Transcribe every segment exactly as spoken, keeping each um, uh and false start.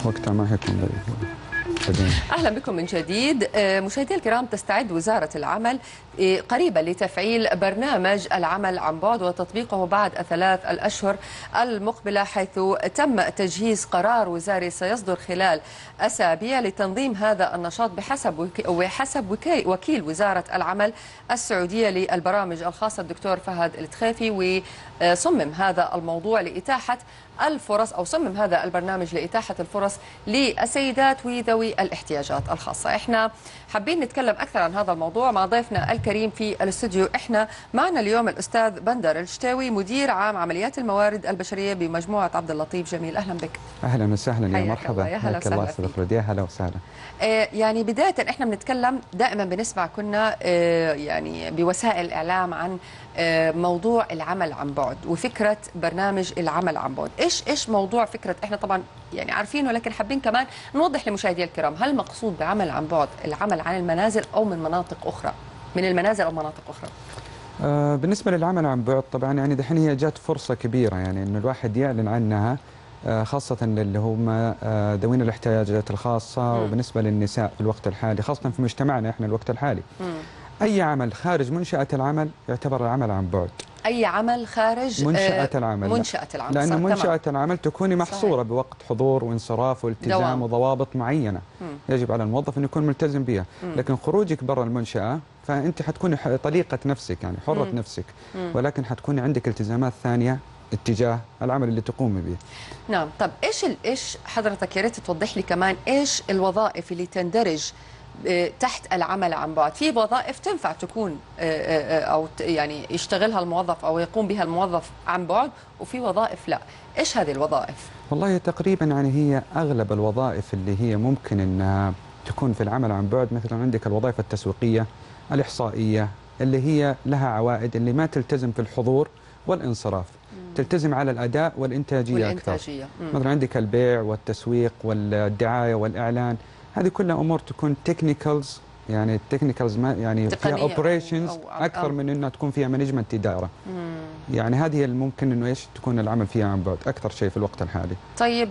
وقتها ما حيكون. أهلا بكم من جديد. مشاهدينا الكرام، تستعد وزارة العمل قريبا لتفعيل برنامج العمل عن بعد وتطبيقه بعد الثلاث الأشهر المقبلة، حيث تم تجهيز قرار وزاري سيصدر خلال أسابيع لتنظيم هذا النشاط بحسب وحسب وكيل وزارة العمل السعودية للبرامج الخاصة الدكتور فهد التخيفي. وصمم هذا الموضوع لإتاحة الفرص أو صمم هذا البرنامج لإتاحة الفرص للسيدات وذوي الاحتياجات الخاصة. احنا حابين نتكلم أكثر عن هذا الموضوع مع ضيفنا الكريم في الاستوديو. احنا معنا اليوم الأستاذ بندر الشتاوي، مدير عام عمليات الموارد البشرية بمجموعة عبد اللطيف جميل. أهلا بك. أهلا وسهلا، يا مرحبا. يا هلا وسهلا فيك. يا هلا وسهلا. آه يعني بداية احنا بنتكلم دائما بنسمع كنا آه يعني بوسائل الإعلام عن آه موضوع العمل عن بعد وفكرة برنامج العمل عن بعد. ايش ايش موضوع فكرة؟ احنا طبعا يعني عارفينه، لكن حابين كمان نوضح لمشاهدينا الكرام، هل المقصود بعمل عن بعد العمل عن المنازل او من مناطق اخرى، من المنازل او مناطق اخرى؟ آه بالنسبة للعمل عن بعد طبعا يعني دحين هي جات فرصة كبيرة يعني انه الواحد يعلن عنها، خاصة اللي هم ذوين الاحتياجات الخاصة. م. وبالنسبة للنساء في الوقت الحالي، خاصة في مجتمعنا احنا الوقت الحالي، م. أي عمل خارج منشأة العمل يعتبر العمل عن بعد. أي عمل خارج منشأة العمل منشأة العمل، لأن منشأة العمل تكون محصورة صحيح. بوقت حضور وانصراف والتزام دوام. وضوابط معينة م. يجب على الموظف أن يكون ملتزم بها. م. لكن خروجك برا المنشأة فأنت حتكوني طليقة نفسك، يعني حرة م. نفسك، م. ولكن حتكوني عندك التزامات ثانية اتجاه العمل اللي تقومي به. نعم. طب ايش ايش حضرتك يا ريت توضح لي كمان ايش الوظائف اللي تندرج تحت العمل عن بعد؟ في وظائف تنفع تكون او يعني يشتغلها الموظف او يقوم بها الموظف عن بعد، وفي وظائف لا. ايش هذه الوظائف؟ والله تقريبا يعني هي اغلب الوظائف اللي هي ممكن انها تكون في العمل عن بعد، مثلا عندك الوظائف التسويقية، الإحصائية اللي هي لها عوائد، اللي ما تلتزم في الحضور والانصراف، تلتزم على الأداء والإنتاجية, والإنتاجية. أكثر. مثلا عندك البيع والتسويق والدعاية والإعلان، هذه كلها أمور تكون تكنيكالز، يعني التكنيكالز ما يعني فيها اوبريشنز أكثر أو من أنها تكون فيها مانجمنت إدارة. مم. يعني هذه الممكن أنه إيش تكون العمل فيها عن بعد أكثر شيء في الوقت الحالي. طيب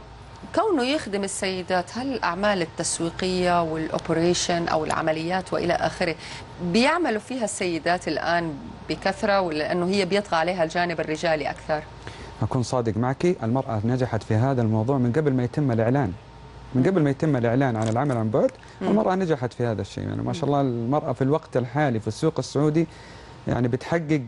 كونه يخدم السيدات، هل الأعمال التسويقية والأوبريشن أو العمليات وإلى آخره بيعملوا فيها السيدات الآن بكثرة، ولا أنه هي بيطغى عليها الجانب الرجالي أكثر؟ أكون صادق معك، المرأة نجحت في هذا الموضوع من قبل ما يتم الإعلان. من قبل ما يتم الإعلان عن العمل عن بعد المرأة نجحت في هذا الشيء. يعني ما شاء الله المرأة في الوقت الحالي في السوق السعودي يعني بتحقق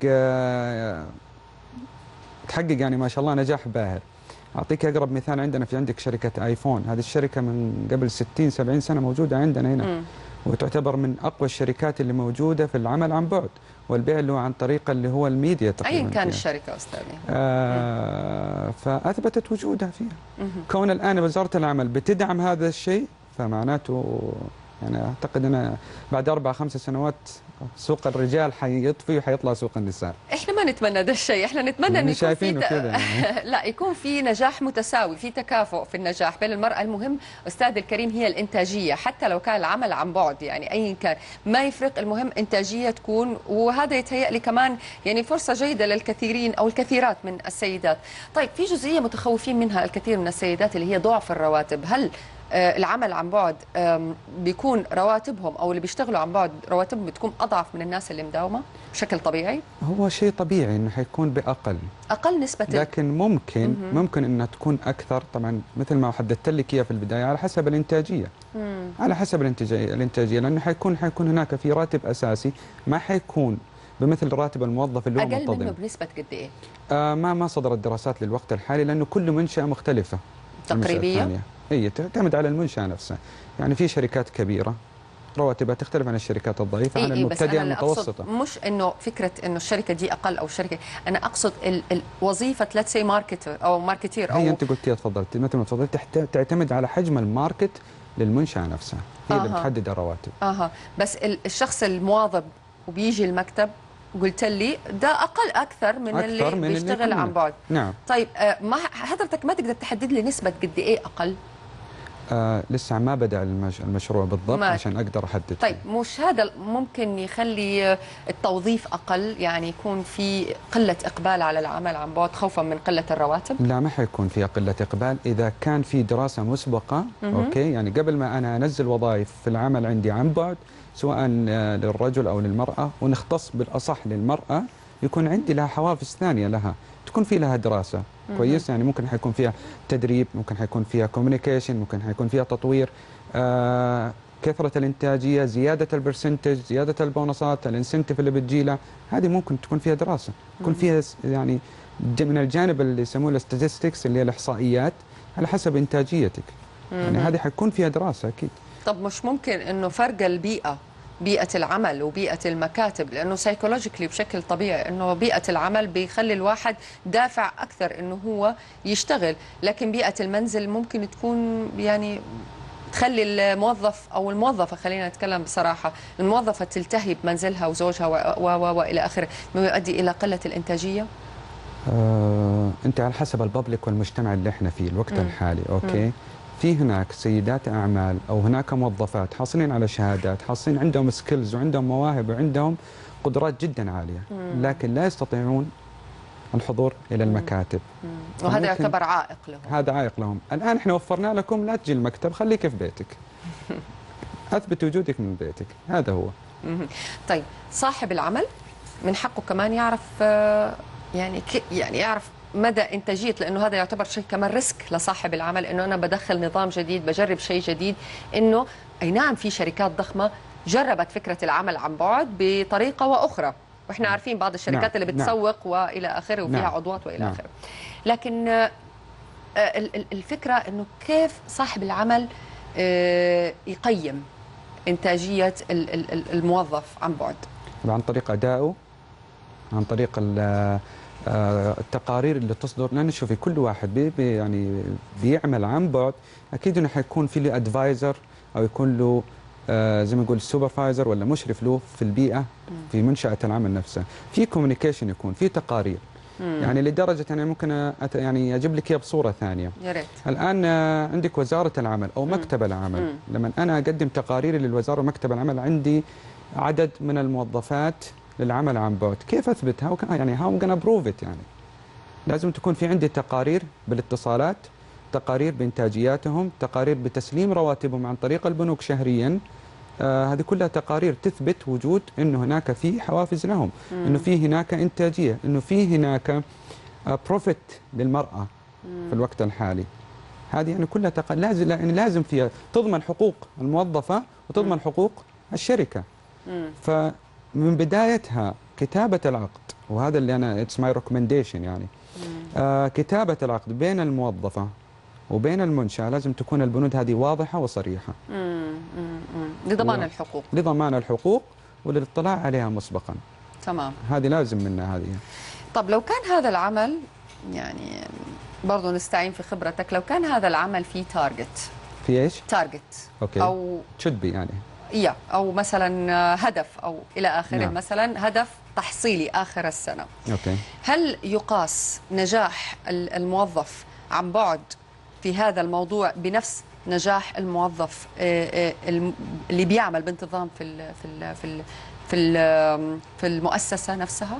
بتحقق يعني ما شاء الله نجاح باهر. أعطيك أقرب مثال، عندنا في عندك شركة آيفون، هذه الشركة من قبل ستين سبعين سنة موجودة عندنا هنا، م. وتعتبر من أقوى الشركات اللي موجودة في العمل عن بعد والبيع اللي هو عن طريق اللي هو الميديا تقريبا. أين كان الشركة أستاذي؟ آه فأثبتت وجودها فيها. م. كون الآن وزارة العمل بتدعم هذا الشيء فمعناته يعني أعتقد أنا بعد أربع خمس سنوات سوق الرجال حيطفي وحيطلع سوق النساء. احنا ما نتمنى ده الشيء، احنا نتمنى انه يكون في ت... يعني. لا يكون في نجاح متساوي، في تكافؤ في النجاح بين المرأة. المهم استاذ الكريم هي الانتاجية، حتى لو كان العمل عن بعد يعني ايا كان ما يفرق، المهم انتاجية تكون، وهذا يتهيأ لي كمان يعني فرصة جيدة للكثيرين او الكثيرات من السيدات. طيب في جزئية متخوفين منها الكثير من السيدات اللي هي ضعف الرواتب. هل العمل عن بعد بيكون رواتبهم او اللي بيشتغلوا عن بعد رواتبهم بتكون اضعف من الناس اللي مداومه بشكل طبيعي؟ هو شيء طبيعي انه حيكون باقل اقل نسبه، لكن ممكن مم. ممكن انها تكون اكثر. طبعا مثل ما حددت لك اياه في البدايه على حسب الانتاجيه. مم. على حسب الانتاجيه الانتاجيه لانه حيكون حيكون هناك في راتب اساسي ما حيكون بمثل راتب الموظف اللي هو اقل منتظم. منه بنسبه قد ايه؟ آه ما ما صدرت دراسات للوقت الحالي لانه كل منشاه مختلفه تقريبيه. هي تعتمد على المنشأة نفسها. يعني في شركات كبيرة رواتبها تختلف عن الشركات الضعيفة، إيه عن المبتدئة المتوسطة. مش انه فكرة انه الشركة دي اقل او الشركة، انا اقصد الوظيفة ليتس سي ماركتر او ماركتير. او هي انت قلتيها تفضلت مثل ما تفضلت تعتمد على حجم الماركت للمنشأة نفسها، هي آه. اللي بتحدد الرواتب. اها بس الشخص المواظب وبيجي المكتب قلت لي ده اقل اكثر من أكثر اللي من بيشتغل اللي عن بعد. نعم. طيب ما حضرتك ما تقدر تحدد لي نسبة قد ايه اقل؟ آه لسه ما بدأ المش... المشروع بالضبط ما. عشان أقدر أحدد. طيب مش هذا ممكن يخلي التوظيف أقل، يعني يكون في قلة إقبال على العمل عن بعد خوفا من قلة الرواتب؟ لا، ما حيكون في قلة إقبال إذا كان في دراسة مسبقة. مه. أوكي، يعني قبل ما أنا أنزل وظائف في العمل عندي عن بعد سواء للرجل أو للمرأة، ونختص بالأصح للمرأة، يكون عندي لها حوافز ثانية لها، تكون في لها دراسة. مه. كويس، يعني ممكن حيكون فيها تدريب، ممكن حيكون فيها كوميونيكيشن، ممكن حيكون فيها تطوير، آه كثرة الإنتاجية، زيادة البرسنتج، زيادة البونصات، الانسنتيف اللي بتجيله، هذه ممكن تكون فيها دراسة، تكون فيها يعني من الجانب اللي يسموه الستاتستكس اللي هي الإحصائيات على حسب إنتاجيتك. يعني هذه حيكون فيها دراسة أكيد. طب مش ممكن إنه فرق البيئة، بيئة العمل وبيئة المكاتب، لأنه سايكولوجيكلي بشكل طبيعي إنه بيئة العمل بيخلي الواحد دافع أكثر إنه هو يشتغل، لكن بيئة المنزل ممكن تكون يعني تخلي الموظف أو الموظفة، خلينا نتكلم بصراحة، الموظفة تلتهي بمنزلها وزوجها و و وإلى آخره، مما يؤدي إلى قلة الإنتاجية. آه، أنت على حسب الببليك والمجتمع اللي احنا فيه الوقت م. الحالي. أوكي، م. في هناك سيدات أعمال أو هناك موظفات حاصلين على شهادات، حاصلين عندهم سكيلز وعندهم مواهب وعندهم قدرات جدا عالية، م. لكن لا يستطيعون الحضور إلى المكاتب. م. وهذا يعتبر عائق لهم. هذا عائق لهم. الآن احنا وفرنا لكم، لا تجي المكتب، خليك في بيتك. أثبت وجودك من بيتك، هذا هو. م. طيب صاحب العمل من حقه كمان يعرف، يعني يعني يعرف مدى انتاجيه، لانه هذا يعتبر شيء كمان ريسك لصاحب العمل، انه انا بدخل نظام جديد، بجرب شيء جديد. انه اي نعم في شركات ضخمه جربت فكره العمل عن بعد بطريقه واخرى، واحنا عارفين بعض الشركات نعم. اللي بتسوق نعم. والى اخره وفيها نعم. عضوات والى نعم. اخره. لكن الفكره انه كيف صاحب العمل يقيم انتاجيه الموظف عن بعد؟ عن طريق ادائه، عن طريق التقارير اللي تصدر. لان شوفي كل واحد بي بي يعني بيعمل عن بعد، اكيد انه حيكون في له ادفايزر او يكون له آه زي ما نقول سوبرفايزر ولا مشرف له في البيئه في منشاه العمل نفسها، في كوميونيكيشن، يكون في تقارير. مم. يعني لدرجه انا ممكن أت يعني اجيب لك اياها بصوره ثانيه. يا ريت. الان عندك وزاره العمل او مكتب العمل، مم. لما انا اقدم تقاريري للوزاره ومكتب العمل، عندي عدد من الموظفات للعمل عن بعد، كيف اثبت؟ هاو يعني هاو جونا بروف ات؟ يعني لازم تكون في عندي تقارير بالاتصالات، تقارير بانتاجياتهم، تقارير بتسليم رواتبهم عن طريق البنوك شهريا. آه هذه كلها تقارير تثبت وجود انه هناك في حوافز لهم، مم. انه في هناك انتاجيه، انه في هناك آه بروفيت للمراه مم. في الوقت الحالي. هذه يعني كلها تق... لازم يعني لازم فيها تضمن حقوق الموظفه وتضمن مم. حقوق الشركه. مم. ف من بدايتها كتابة العقد، وهذا اللي أنا اتس ماي ريكومنديشن، يعني آه كتابة العقد بين الموظفة وبين المنشأة لازم تكون البنود هذه واضحة وصريحة. مم. مم. لضمان و... الحقوق لضمان الحقوق وللاطلاع عليها مسبقا. تمام. هذه لازم منها هذه. طب لو كان هذا العمل، يعني برضو نستعين في خبرتك، لو كان هذا العمل فيه تارجت. في ايش؟ تارجت. اوكي. أو should be يعني. يا أو مثلا هدف أو إلى آخره. نعم. مثلا هدف تحصيلي آخر السنة. أوكي. هل يقاس نجاح الموظف عن بعد في هذا الموضوع بنفس نجاح الموظف اللي بيعمل بانتظام في ال في ال في ال في, ال في المؤسسة نفسها؟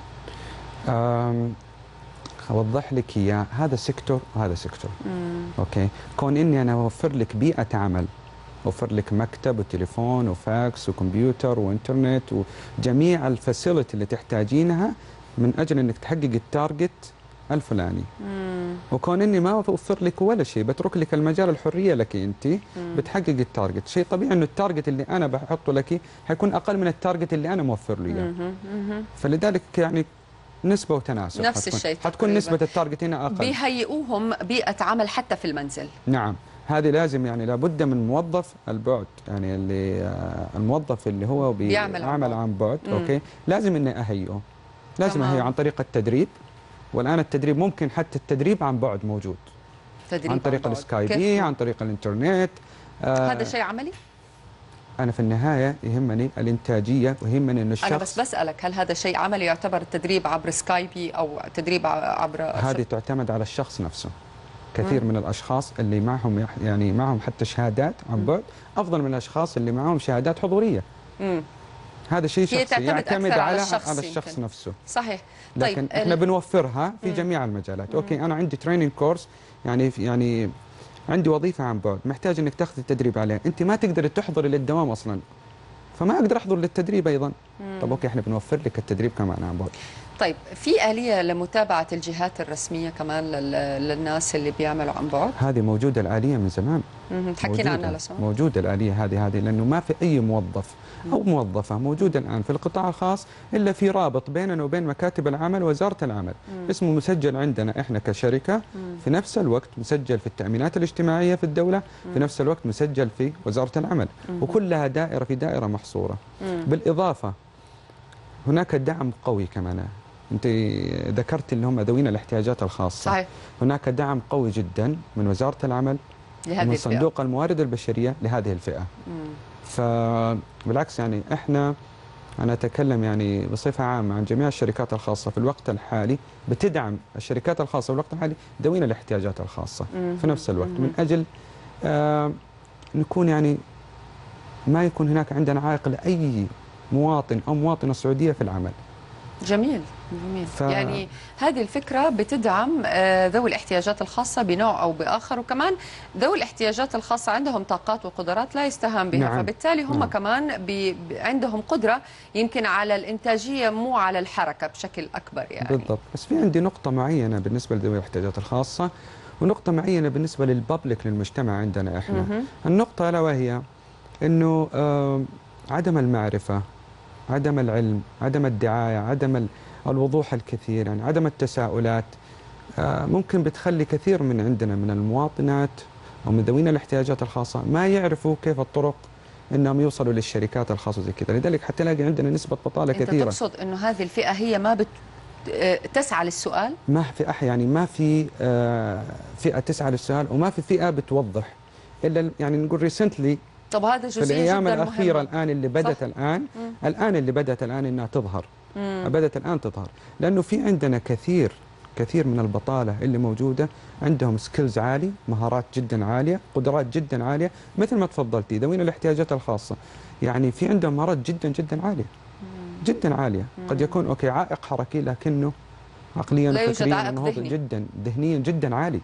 أم أوضح لك إياه، هذا سيكتور وهذا سيكتور. أوكي. كون إني أنا أوفر لك بيئة عمل، أوفر لك مكتب وتليفون وفاكس وكمبيوتر وإنترنت وجميع الفاسيلتي اللي تحتاجينها من أجل أنك تحقق التارجت الفلاني. مم. وكون إني ما أوفر لك ولا شيء، بترك لك المجال الحرية لك أنت بتحقق التارجت، شيء طبيعي إنه التارجت اللي أنا بحطه لك حيكون أقل من التارجت اللي أنا موفر له إياه. فلذلك يعني نسبة وتناسب، نفس الشيء حتكون نسبة التارجت هنا أقل. بيهيئوهم بيئة عمل حتى في المنزل. نعم، هذه لازم يعني لابد من موظف البعد، يعني اللي آه الموظف اللي هو بيعمل عن, عن بعد. مم. اوكي، لازم اني اهيئه، لازم اهيئه عن طريق التدريب. والان التدريب ممكن حتى التدريب عن بعد موجود، تدريب عن طريق السكايبي، عن طريق الانترنت. آه هذا شيء عملي؟ انا في النهايه يهمني الانتاجيه ويهمني انه الشخص. انا بس بسالك، هل هذا شيء عملي يعتبر التدريب عبر سكايبي او تدريب عبر؟ هذه تعتمد على الشخص نفسه. كثير من الاشخاص اللي معهم يعني معهم حتى شهادات عن بعد افضل من الاشخاص اللي معهم شهادات حضوريه. مم. هذا شيء شخصي يعتمد على على الشخص, على الشخص نفسه. صحيح. لكن طيب احنا بنوفرها في جميع المجالات. مم. اوكي انا عندي تريننج كورس، يعني يعني عندي وظيفه عن بعد محتاج انك تاخذ التدريب عليها، انت ما تقدر تحضري للدوام اصلا، فما اقدر احضر للتدريب ايضا. مم. طب اوكي احنا بنوفر لك التدريب كمان عن بعد. طيب في آلية لمتابعة الجهات الرسمية كمان للناس اللي بيعملوا عن بعد؟ هذه موجودة الآلية من زمان. حكينا عنها لسه. موجودة الآلية هذه هذه لأنه ما في أي موظف أو موظفة موجودة الآن في القطاع الخاص إلا في رابط بيننا وبين مكاتب العمل ووزارة العمل. مم. اسمه مسجل عندنا إحنا كشركة. مم. في نفس الوقت مسجل في التأمينات الاجتماعية في الدولة. مم. في نفس الوقت مسجل في وزارة العمل. مم. وكلها دائرة في دائرة محصورة. مم. بالإضافة هناك دعم قوي كمان. أنت ذكرت اللي هم ذوين الاحتياجات الخاصة. صحيح. هناك دعم قوي جدا من وزارة العمل ومن صندوق الموارد البشرية لهذه الفئة. مم. فبالعكس يعني احنا أنا أتكلم يعني بصفة عامة عن جميع الشركات الخاصة في الوقت الحالي بتدعم الشركات الخاصة في الوقت الحالي ذوين الاحتياجات الخاصة. مم. في نفس الوقت مم. من أجل آه نكون يعني ما يكون هناك عندنا عائق لأي مواطن أو مواطنة سعودية في العمل. جميل جميل. ف... يعني هذه الفكرة بتدعم ذوي الاحتياجات الخاصة بنوع أو بآخر، وكمان ذوي الاحتياجات الخاصة عندهم طاقات وقدرات لا يستهان بها. نعم. فبالتالي هم نعم. كمان بي... عندهم قدرة يمكن على الإنتاجية مو على الحركة بشكل أكبر يعني. بالضبط. بس في عندي نقطة معينة بالنسبة لذوي الاحتياجات الخاصة ونقطة معينة بالنسبة للبابليك للمجتمع عندنا إحنا. م- النقطة ألا وهي أنه آه عدم المعرفة، عدم العلم، عدم الدعاية، عدم الوضوح الكثير، يعني عدم التساؤلات ممكن بتخلي كثير من عندنا من المواطنات أو من ذوين الاحتياجات الخاصة ما يعرفوا كيف الطرق انهم يوصلوا للشركات الخاصة زي كذا. لذلك حتى نلاقي عندنا نسبة بطالة أنت كثيرة. أنت تقصد أنه هذه الفئة هي ما بت... تسعى للسؤال؟ ما في أح يعني ما في فئة تسعى للسؤال وما في فئة بتوضح إلا يعني نقول ريسنتلي. طب هذا جزئية في الأيام جدا الأخيرة مهمة. الآن اللي بدأت صح. الآن مم. الآن اللي بدأت الآن إنها تظهر. مم. بدأت الآن تظهر لأنه في عندنا كثير كثير من البطالة اللي موجودة عندهم سكيلز عالي، مهارات جدا عالية، قدرات جدا عالية، مثل ما تفضلتي ذوين الاحتياجات الخاصة يعني في عندهم مهارات جدا جدا عالية. مم. جدا عالية. مم. قد يكون أوكي عائق حركي لكنه عقليا وفكريا ذهني. جدا ذهنيا جدا عالي.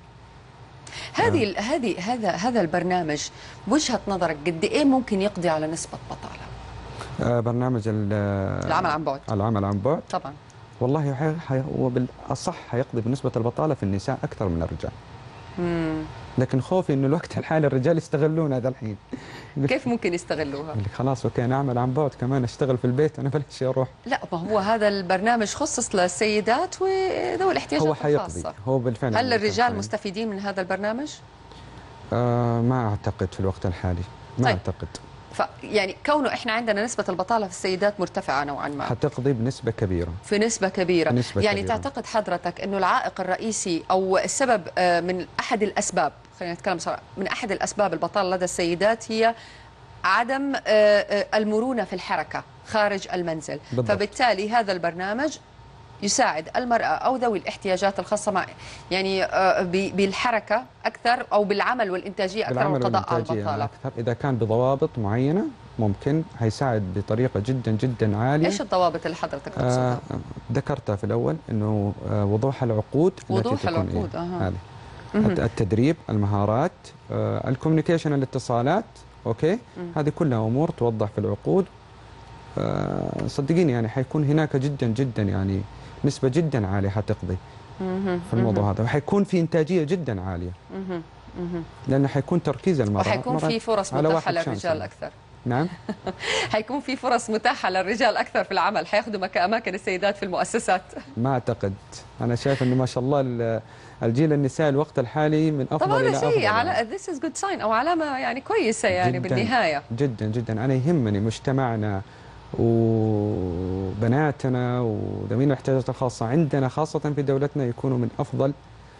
هذه آه. هذه هذا هذا البرنامج بوجهة نظرك قد ايه ممكن يقضي على نسبة بطالة؟ آه برنامج العمل عن بعد. العمل عن بعد طبعا. والله حي... حي... هو بالاصح حيقضي بنسبة البطالة في النساء اكثر من الرجال. امم لكن خوفي انه الوقت الحالي الرجال يستغلون هذا الحين. كيف ممكن يستغلوها؟ خلاص اوكي انا اعمل عن بعد كمان اشتغل في البيت انا بلاش اروح. لا ما هو هذا البرنامج خصص للسيدات وذوي الاحتياجات هو حيقضي. الخاصة. هو بالفعل. هل الرجال مستفيدين من هذا البرنامج؟ آه ما اعتقد في الوقت الحالي ما طيب. اعتقد. ف يعني كونه احنا عندنا نسبة البطالة في السيدات مرتفعة نوعا ما حتقضي بنسبة كبيرة. في نسبة كبيرة. نسبة يعني كبيرة. تعتقد حضرتك انه العائق الرئيسي او السبب من احد الاسباب، خلينا نتكلم صراحة، من احد الاسباب البطالة لدى السيدات هي عدم المرونة في الحركة خارج المنزل. بالضبط. فبالتالي هذا البرنامج يساعد المرأة أو ذوي الاحتياجات الخاصة مع يعني بالحركة أكثر أو بالعمل والإنتاجية أكثر والقضاء على البطالة أكثر. إذا كان بضوابط معينة ممكن هيساعد بطريقة جدا جدا عالية. إيش الضوابط اللي حضرتك تقصدها؟ آه ذكرتها في الأول إنه آه وضوح العقود. وضوح العقود إيه؟ هذه التدريب، المهارات، آه الكوميونيكيشن، الاتصالات، أوكي. هذه كلها أمور توضح في العقود. آه صدقيني يعني حيكون هناك جدا جدا يعني نسبة جدا عالية حتقضي في الموضوع هذا، وحيكون في إنتاجية جدا عالية لأنه حيكون تركيز المرأة وحيكون في فرص متاحة للرجال أكثر. نعم. حيكون في فرص متاحة للرجال أكثر في العمل، حياخذوا أماكن السيدات في المؤسسات. ما أعتقد. أنا شايف إنه ما شاء الله الجيل النساء الوقت الحالي من أفضل طبعا إلى أفضل. طبعا شيء على this is good sign أو علامة يعني كويسة يعني جداً بالنهاية. جدا جدا. أنا يهمني مجتمعنا وبناتنا وذوين الاحتياجات الخاصة عندنا خاصة في دولتنا يكونوا من أفضل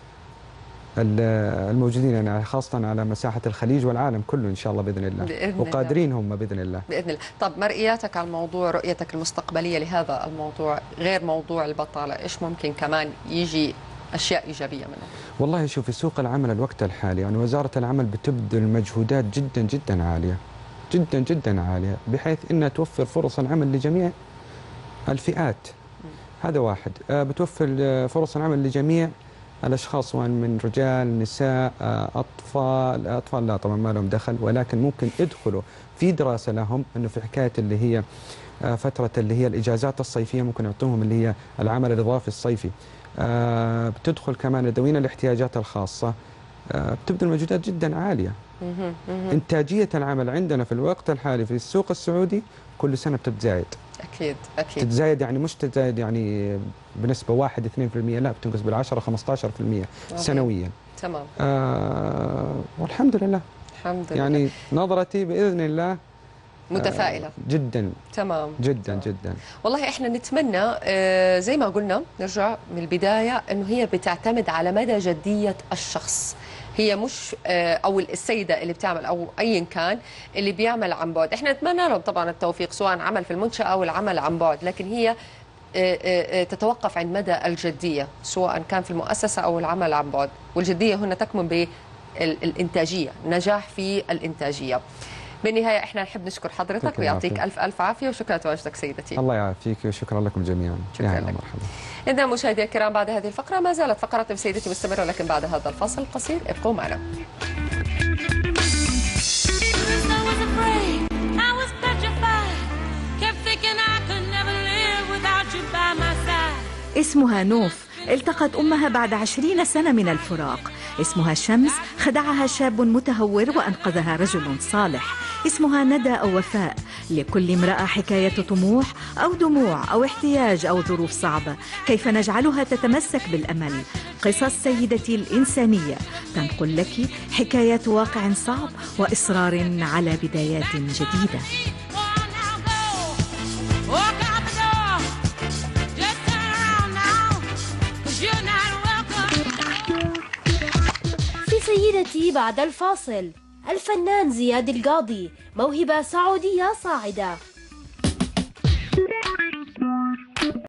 الموجودين يعني خاصة على مساحة الخليج والعالم كله إن شاء الله بإذن الله. بإذن وقادرين هم بإذن الله. بإذن الله. طب مرئياتك على الموضوع، رؤيتك المستقبلية لهذا الموضوع غير موضوع البطالة، إيش ممكن كمان يجي أشياء إيجابية منه؟ والله شوفي، سوق العمل الوقت الحالي يعني وزارة العمل بتبذل مجهودات جدا جدا عالية جدا جدا عالية بحيث أنها توفر فرص العمل لجميع الفئات. هذا واحد. بتوفر فرص العمل لجميع الأشخاص، سواء من رجال، نساء، أطفال. أطفال لا طبعا ما لهم دخل، ولكن ممكن يدخلوا في دراسة لهم أنه في حكاية اللي هي فترة اللي هي الإجازات الصيفية ممكن يعطوهم اللي هي العمل الإضافي الصيفي. بتدخل كمان ذوين الاحتياجات الخاصة، بتبذل مجهودات جدا عالية. إنتاجية العمل عندنا في الوقت الحالي في السوق السعودي كل سنة بتتزايد. أكيد أكيد تتزايد، يعني مش تتزايد يعني بنسبة واحد اثنين في المية، لا بتنقص بالعشرة خمسة عشر في المية سنويا. تمام. آه والحمد لله. الحمد لله. يعني نظرتي بإذن الله متفائلة. آه جدا. تمام. جدا تمام. جدا. والله احنا نتمنى آه زي ما قلنا نرجع من البداية انه هي بتعتمد على مدى جدية الشخص. هي مش آه او السيدة اللي بتعمل او ايا كان اللي بيعمل عن بعد. احنا نتمنى لهم طبعا التوفيق سواء عمل في المنشأة او العمل عن بعد، لكن هي تتوقف عند مدى الجدية سواء كان في المؤسسة أو العمل عن بعد، والجدية هنا تكمن بالإنتاجية، النجاح في الإنتاجية. بالنهاية احنا نحب نشكر حضرتك ويعطيك ألف ألف عافية وشكرا لتواجدك سيدتي. الله يعافيك وشكرا لكم جميعا. شكرا لك. مرحبا. إذا مشاهدي الكرام بعد هذه الفقرة ما زالت فقرات بسيدتي مستمرة، لكن بعد هذا الفاصل القصير ابقوا معنا. اسمها نوف، التقت أمها بعد عشرين سنة من الفراق. اسمها شمس، خدعها شاب متهور وأنقذها رجل صالح. اسمها ندى أو وفاء. لكل امرأة حكاية طموح أو دموع أو احتياج أو ظروف صعبة، كيف نجعلها تتمسك بالأمل. قصص سيدتي الإنسانية تنقل لك حكايات واقع صعب وإصرار على بدايات جديدة. سيدتي بعد الفاصل، الفنان زياد القاضي موهبة سعودية صاعدة.